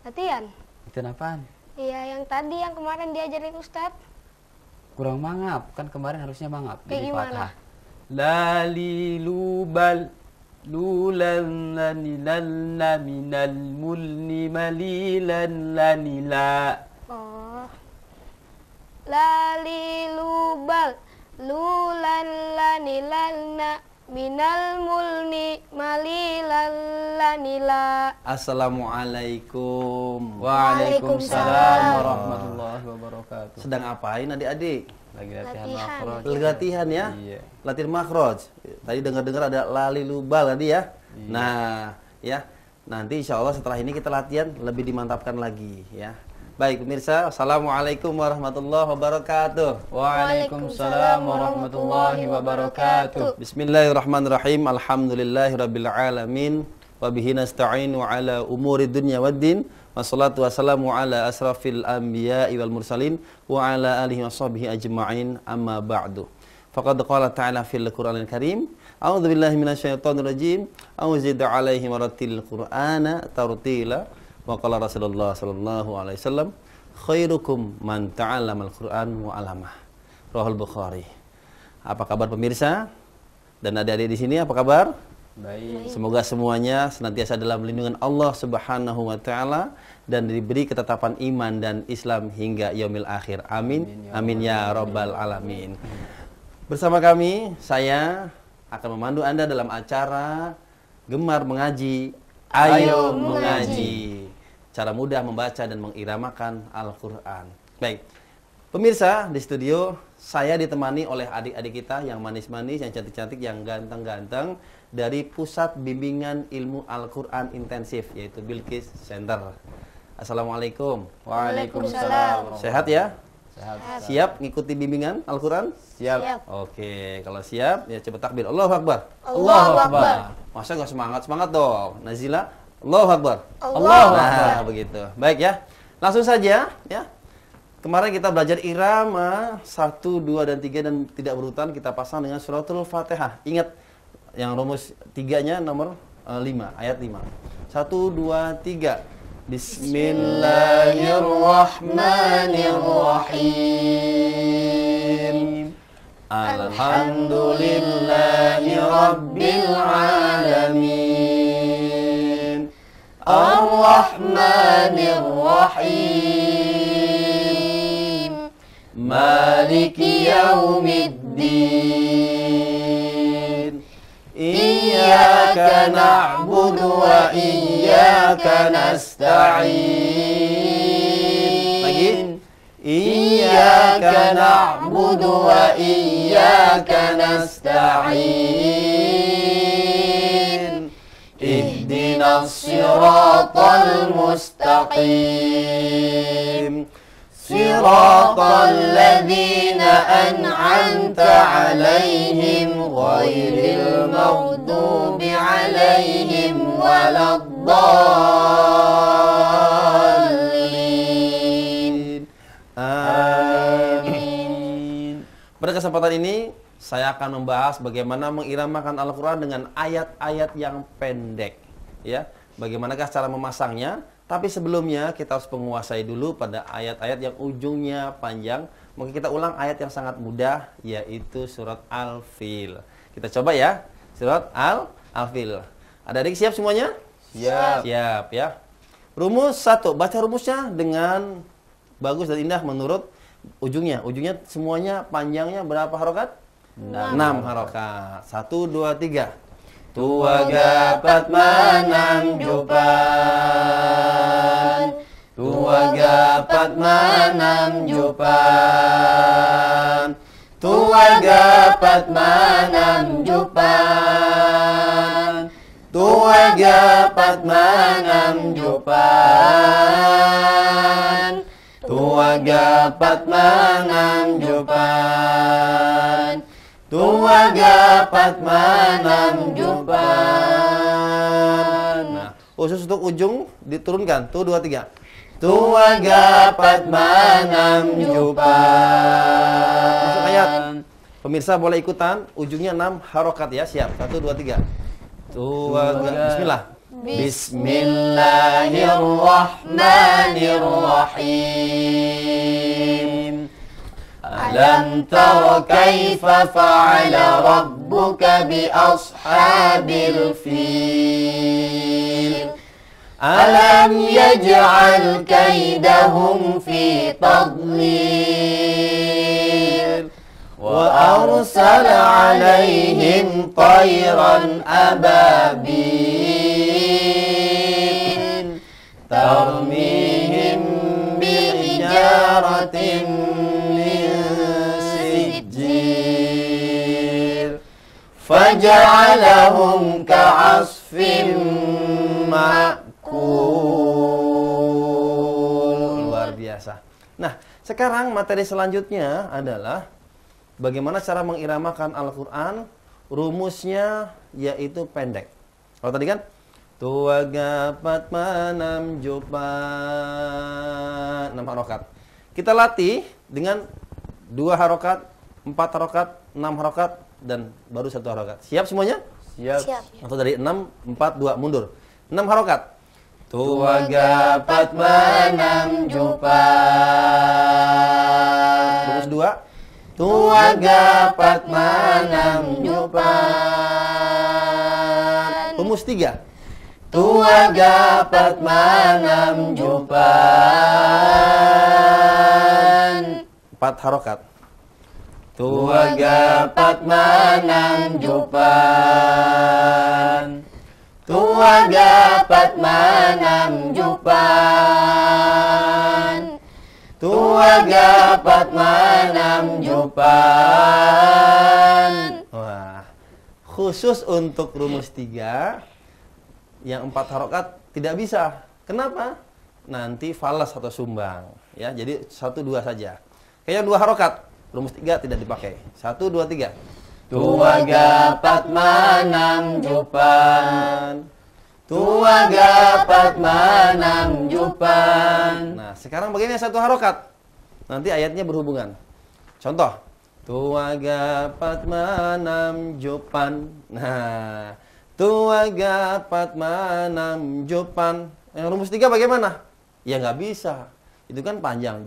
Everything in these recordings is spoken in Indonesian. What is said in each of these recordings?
Latihan. Latihan apaan? Iya, yang tadi yang kemarin diajarin Ustadz. Kurang mangap, kan kemarin harusnya mangap. Kayak jadi gimana? fathah. Lali lubal lulan lanilalna minal mulni malilan lanila. Oh. Lali lubal lulan lanilalna minal mulni malilan lanila. Assalamualaikum. Waalaikumsalam warahmatullahi wabarakatuh. Sedang apain adik-adik? Lagi latihan Latihan. makhraj. Lagi latihan ya? Iya. Latihan makhraj. Tadi dengar-dengar ada lali lubal tadi ya? Iya. Nah, ya. Nanti insya Allah setelah ini kita latihan lebih dimantapkan lagi ya. Baik pemirsa, Assalamualaikum warahmatullahi wabarakatuh. Waalaikumsalam warahmatullahi wabarakatuh. Bismillahirrahmanirrahim. Alhamdulillahirabbil alamin. Wa bihi nasta'inu ala umuri dunya waddin. Wassalatu wassalamu ala asrafil anbiya'i wal mursalin wa ala alihi washabihi ajma'in, amma ba'du. Faqad qala ta'ala fil Qur'anil Karim, a'udzu billahi minasyaitonir rajim, a'udzu alaihi warattil Qur'ana tartila. Wa qala Rasulullah sallallahu alaihi wasallam, khairukum man ta'allamal Qur'an wa 'allamah. Rahul Bukhari. Apa kabar pemirsa? Dan adik-adik di sini apa kabar? Baik. Semoga semuanya senantiasa dalam lindungan Allah Subhanahu wa taala dan diberi ketetapan iman dan Islam hingga yaumil akhir. Amin. Amin ya rabbal alamin. Bersama kami saya akan memandu Anda dalam acara Gemar Mengaji, Ayo Mengaji. Cara mudah membaca dan mengiramakan Al-Qur'an. Baik. Pemirsa, di studio saya ditemani oleh adik-adik kita yang manis-manis, yang cantik-cantik, yang ganteng-ganteng dari Pusat Bimbingan Ilmu Al-Qur'an Intensif, yaitu Bilqis Center. Assalamualaikum. Waalaikumsalam. Sehat ya? Sehat. Siap ngikuti bimbingan Al-Qur'an? Siap. Oke, kalau siap ya coba takbir. Allahu Akbar. Allahu Akbar. Masa nggak semangat-semangat dong? Nazila, Allahu Akbar. Allahu Nah, begitu. Baik ya. Langsung saja ya. Kemarin kita belajar irama 1, 2, dan 3 dan tidak berurutan kita pasang dengan suratul Fatihah. Ingat yang rumus 3-nya nomor 5, ayat 5. 1, 2, 3. Bismillahirrahmanirrahim. Alhamdulillahi rabbil alamin. Ar-Rahmanir-Rahim. Maliki yaumiddin. Iyyaka na'budu wa iyyaka nasta'in. Lagi. Iyyaka na'budu wa iyyaka nasta'in. Ihdinas siratal mustaqim. Siratal ladzina an'amta 'alaihim ghairil maghdubi 'alaihim waladdallin. Amin. Pada kesempatan ini saya akan membahas bagaimana mengiramakan Al-Qur'an dengan ayat-ayat yang pendek, ya. Bagaimanakah cara memasangnya? Tapi sebelumnya kita harus menguasai dulu pada ayat-ayat yang ujungnya panjang. Mungkin kita ulang ayat yang sangat mudah, yaitu surat Al-Fil. Kita coba ya, surat Al-Fil. Adik-adik siap semuanya? Siap. Siap ya. Rumus 1, baca rumusnya dengan bagus dan indah menurut ujungnya. Ujungnya semuanya panjangnya berapa harokat? 6 harokat. 1, 2, 3. Tua gapat manam jupan. Tua gapat manam jupan. Tua gapat manam jupan. Tua gapat manam jupan. Tua gapat manam jupan. Tua gapat manam jupan. Nah, khusus untuk ujung diturunkan. Tuh 2, 3. Tua gapat manam jupan. Masuk ayat. Pemirsa boleh ikutan. Ujungnya 6 harokat ya. Siap. 1, 2, 3. Tua Bismillah. Bismillahirrahmanirrahim. Alam tara kaifa fa'ala rabbuka bi ashabil fil. Alam yaj'al kaidahum fi tadlil. Wa arsala alaihim tayran ababil. Tarmihim bihijaratin min sijil. Faja'alahum ka'asfin ma'kul. Luar biasa. Nah, sekarang materi selanjutnya adalah bagaimana cara mengiramakan Al-Quran. Rumusnya yaitu pendek. Kalau tadi kan Tua gapat manam jupat 6 harokat. Kita latih dengan 2 harokat, 4 harokat, 6 harokat, dan baru 1 harokat. Siap semuanya? Siap. Atau dari 6, 4, 2, mundur. 6 harokat. Tua gapat manam jupat. Rumus 2. Tua gapat manam jupat. Rumus 3. Tua gapat manam jupan. 4 harokat. Tua gapat manam jupan. Tua gapat manam jupan. Tua gapat manam jupan. Wah, khusus untuk rumus 3 yang 4 harokat tidak bisa. Kenapa? Nanti falas atau sumbang. Ya, jadi 1, 2 saja. Kayak 2 harokat, rumus 3 tidak dipakai. 1, 2, 3. Tua gapat manam jupan. Tua gapat manam jupan. Nah, sekarang bagaimana 1 harokat? Nanti ayatnya berhubungan. Contoh. Tua gapat manam jupan. Nah, Tua gapat manam jupan. Yang rumus 3 bagaimana? Ya nggak bisa. Itu kan panjang.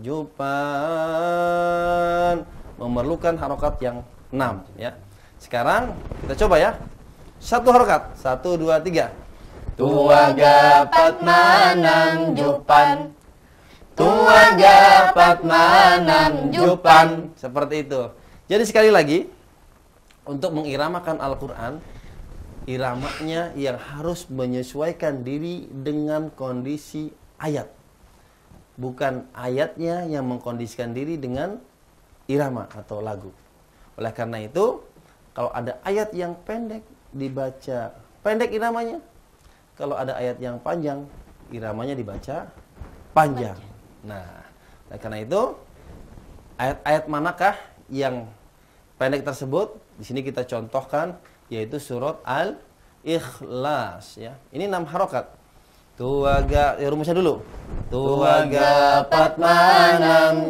Jupan memerlukan harokat yang 6 ya. Sekarang kita coba ya. 1 harokat. 1, 2, 3. Tua gapat manam jupan. Tua gapat manam jupan. Seperti itu. Jadi sekali lagi, untuk mengiramakan Al-Quran, iramanya yang harus menyesuaikan diri dengan kondisi ayat. Bukan ayatnya yang mengkondisikan diri dengan irama atau lagu. Oleh karena itu, kalau ada ayat yang pendek dibaca pendek iramanya. Kalau ada ayat yang panjang, iramanya dibaca panjang. Nah, oleh karena itu, ayat-ayat manakah yang pendek tersebut? Di sini kita contohkan, yaitu surat Al-Ikhlas ya. Ini 6 harokat. Rumusnya dulu. Tua gapat manam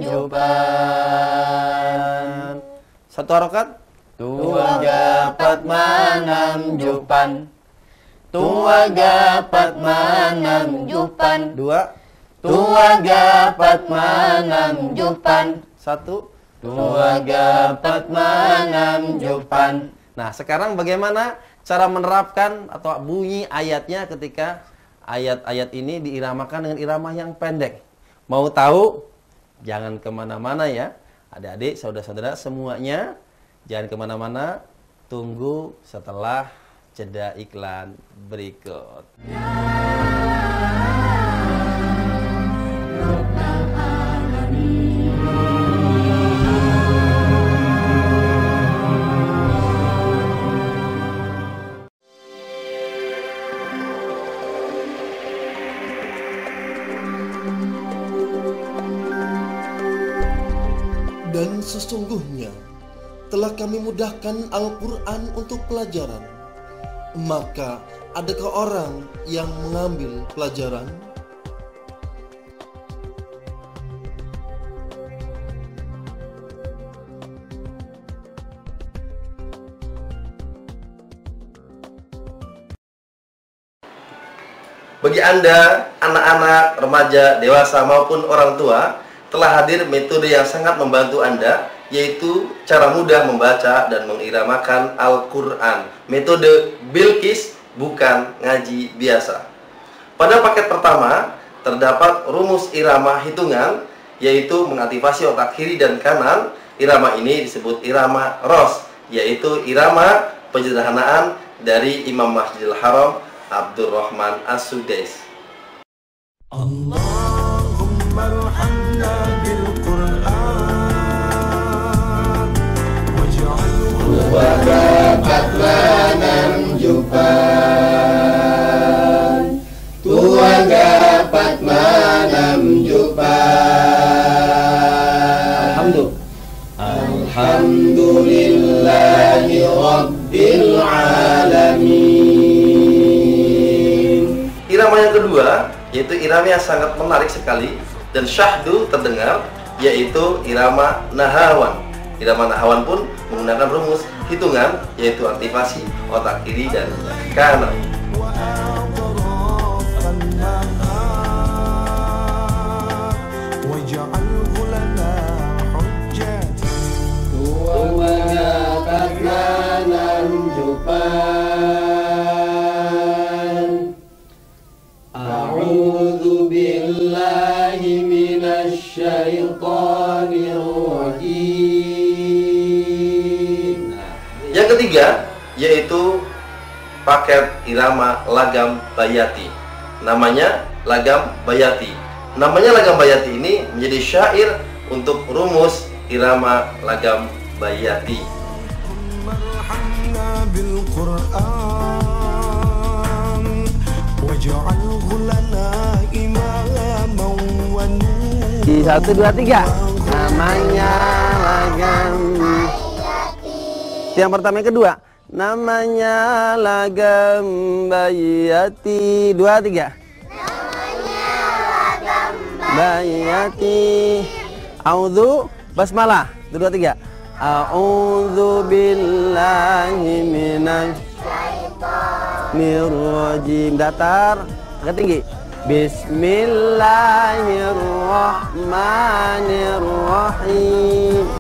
jupan. 1 harokat. Tua gapat manam jupan. Tua gapat manam jupan. 2. Tua gapat manam jupan. 1. Tua gapat manam jupan. Nah, sekarang bagaimana cara menerapkan atau bunyi ayatnya ketika ayat-ayat ini diiramakan dengan irama yang pendek? Mau tahu? Jangan kemana-mana ya. Adik-adik, saudara-saudara semuanya, jangan kemana-mana. Tunggu setelah jeda iklan berikut. Dan sesungguhnya telah kami mudahkan Al-Quran untuk pelajaran. Maka adakah orang yang mengambil pelajaran? Bagi Anda, anak-anak, remaja, dewasa maupun orang tua, telah hadir metode yang sangat membantu Anda, yaitu cara mudah membaca dan mengiramakan Al-Quran. Metode Bilqis, bukan ngaji biasa. Pada paket pertama, terdapat rumus irama hitungan, yaitu mengaktifasi otak kiri dan kanan. Irama ini disebut irama ros, yaitu irama penyederhanaan dari Imam Masjidil Haram Abdurrahman As-Sudais. Allahumma arhamna bil Qur'an waj'alhu Wadapat manam jupan, tua dapat manam jupan. Alhamdulillahi Rabbil Alamin. Irama yang kedua, yaitu irama yang sangat menarik sekali dan syahdu terdengar, yaitu irama nahawan. Irama nahawan pun menggunakan rumus hitungan, yaitu aktivasi otak kiri dan kanan. waj'alhu lana hujjatan Wadapat manam jupan. A'udzu billahi minasy syaithanir rajim. Yang ketiga, yaitu paket irama lagam bayati. Namanya lagam bayati. Namanya lagam bayati ini menjadi syair untuk rumus irama lagam bayati. arhamna bil Qur'an waj'alhu lana imaman wa nuran. 1, 2, 3. Namanya lagam. Yang pertama, yang kedua. Namanya lagam bayati. 2, 3. Bayati. A'udzu basmalah. 2, 3. A'udzu billahi minasy syaitonir rajim. Datar, agak tinggi. Bismillahirrahmanirrahim.